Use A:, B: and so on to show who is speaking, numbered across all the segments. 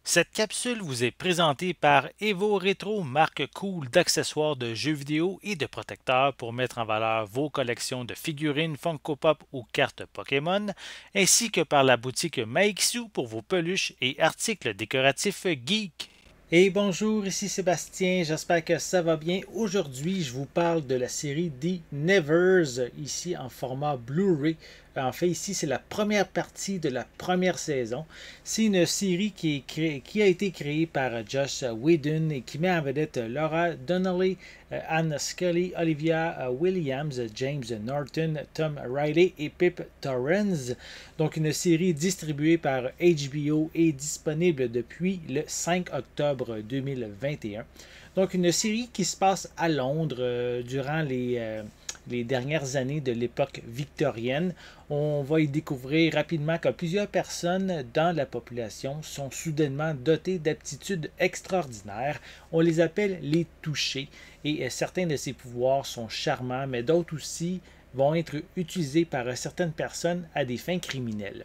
A: Cette capsule vous est présentée par Evo Retro, marque cool d'accessoires de jeux vidéo et de protecteurs pour mettre en valeur vos collections de figurines Funko Pop ou cartes Pokémon, ainsi que par la boutique Maixu pour vos peluches et articles décoratifs geek.
B: Et bonjour, ici Sébastien, j'espère que ça va bien. Aujourd'hui, je vous parle de la série The Nevers, ici en format Blu-ray. En fait, ici, c'est la première partie de la première saison. C'est une série qui a été créée par Joss Whedon et qui met en vedette Laura Donnelly, Anne Scully, Olivia Williams, James Norton, Tom Riley et Pip Torrens. Donc, une série distribuée par HBO et disponible depuis le 5 octobre 2021. Donc, une série qui se passe à Londres durant les dernières années de l'époque victorienne. On va y découvrir rapidement que plusieurs personnes dans la population sont soudainement dotées d'aptitudes extraordinaires. On les appelle les touchés et certains de ces pouvoirs sont charmants, mais d'autres aussi vont être utilisés par certaines personnes à des fins criminelles.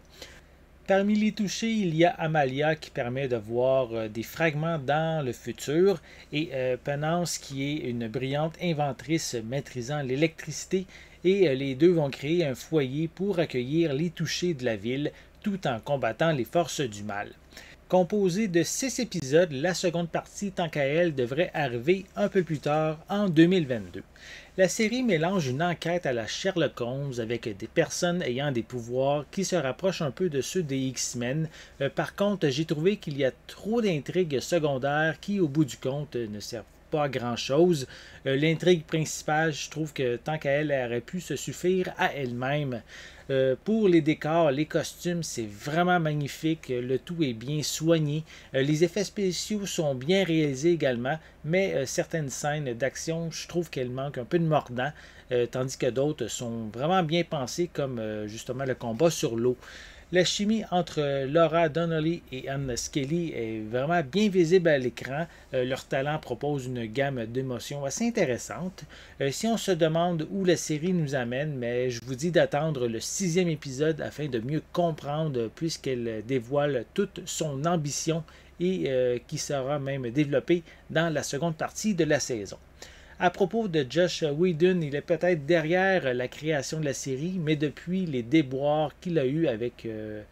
B: Parmi les touchés, il y a Amalia qui permet de voir des fragments dans le futur et Penance qui est une brillante inventrice maîtrisant l'électricité et les deux vont créer un foyer pour accueillir les touchés de la ville tout en combattant les forces du mal. Composée de 6 épisodes, la seconde partie, tant qu'à elle, devrait arriver un peu plus tard en 2022. La série mélange une enquête à la Sherlock Holmes avec des personnes ayant des pouvoirs qui se rapprochent un peu de ceux des X-Men. Par contre, j'ai trouvé qu'il y a trop d'intrigues secondaires qui, au bout du compte, ne servent pas à grand-chose. L'intrigue principale, je trouve que tant qu'à elle, elle aurait pu se suffire à elle-même. Pour les décors, les costumes, c'est vraiment magnifique. Le tout est bien soigné. Les effets spéciaux sont bien réalisés également, mais certaines scènes d'action, je trouve qu'elles manquent un peu de mordant, tandis que d'autres sont vraiment bien pensées, comme justement le combat sur l'eau. La chimie entre Laura Donnelly et Anne Skelly est vraiment bien visible à l'écran. Leur talent propose une gamme d'émotions assez intéressante. Si on se demande où la série nous amène, mais je vous dis d'attendre le 6e épisode afin de mieux comprendre puisqu'elle dévoile toute son ambition et qui sera même développée dans la seconde partie de la saison. À propos de Joss Whedon, il est peut-être derrière la création de la série, mais depuis les déboires qu'il a eus avec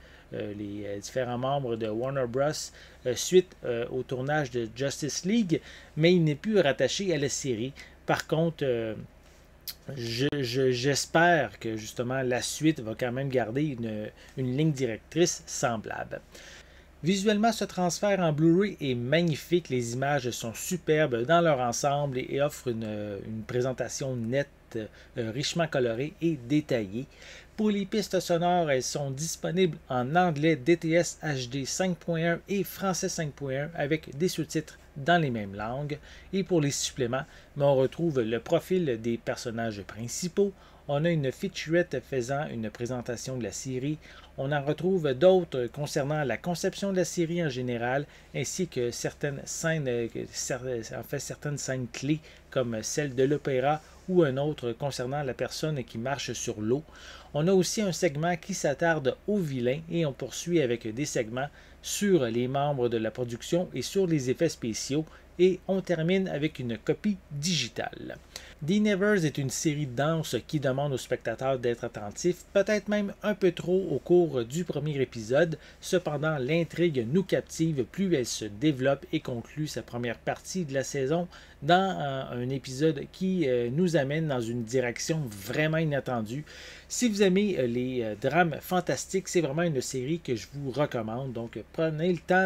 B: les différents membres de Warner Bros. Suite au tournage de Justice League, mais il n'est plus rattaché à la série. Par contre, j'espère que justement la suite va quand même garder une ligne directrice semblable. Visuellement, ce transfert en Blu-ray est magnifique. Les images sont superbes dans leur ensemble et offrent une présentation nette, richement colorée et détaillée. Pour les pistes sonores, elles sont disponibles en anglais DTS HD 5.1 et français 5.1 avec des sous-titres dans les mêmes langues. Et pour les suppléments, on retrouve le profil des personnages principaux. On a une featurette faisant une présentation de la série. On en retrouve d'autres concernant la conception de la série en général, ainsi que certaines scènes, certaines scènes clés, comme celle de l'opéra ou un autre concernant la personne qui marche sur l'eau. On a aussi un segment qui s'attarde aux vilains et on poursuit avec des segments sur les membres de la production et sur les effets spéciaux et on termine avec une copie digitale. The Nevers est une série dense qui demande aux spectateurs d'être attentifs, peut-être même un peu trop au cours du premier épisode. Cependant, l'intrigue nous captive plus elle se développe et conclut sa première partie de la saison dans un épisode qui nous amène dans une direction vraiment inattendue. Si vous aimez les drames fantastiques, c'est vraiment une série que je vous recommande. Donc, prenez le temps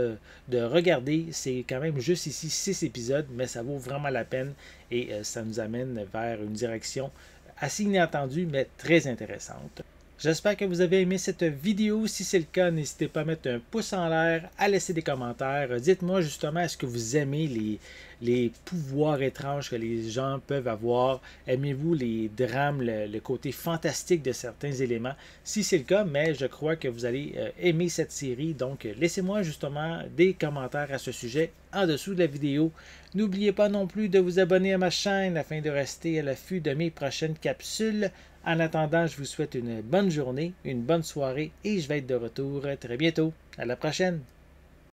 B: de regarder. C'est quand même juste ici 6 épisodes, mais ça vaut vraiment la peine et ça nous amène vers une direction assez inattendue, mais très intéressante. J'espère que vous avez aimé cette vidéo. Si c'est le cas, n'hésitez pas à mettre un pouce en l'air, à laisser des commentaires. Dites-moi justement, est-ce que vous aimez les pouvoirs étranges que les gens peuvent avoir? Aimez-vous les drames, le côté fantastique de certains éléments? Si c'est le cas, mais je crois que vous allez aimer cette série. Donc, laissez-moi justement des commentaires à ce sujet en dessous de la vidéo. N'oubliez pas non plus de vous abonner à ma chaîne afin de rester à l'affût de mes prochaines capsules. En attendant, je vous souhaite une bonne journée, une bonne soirée et je vais être de retour très bientôt. À la prochaine!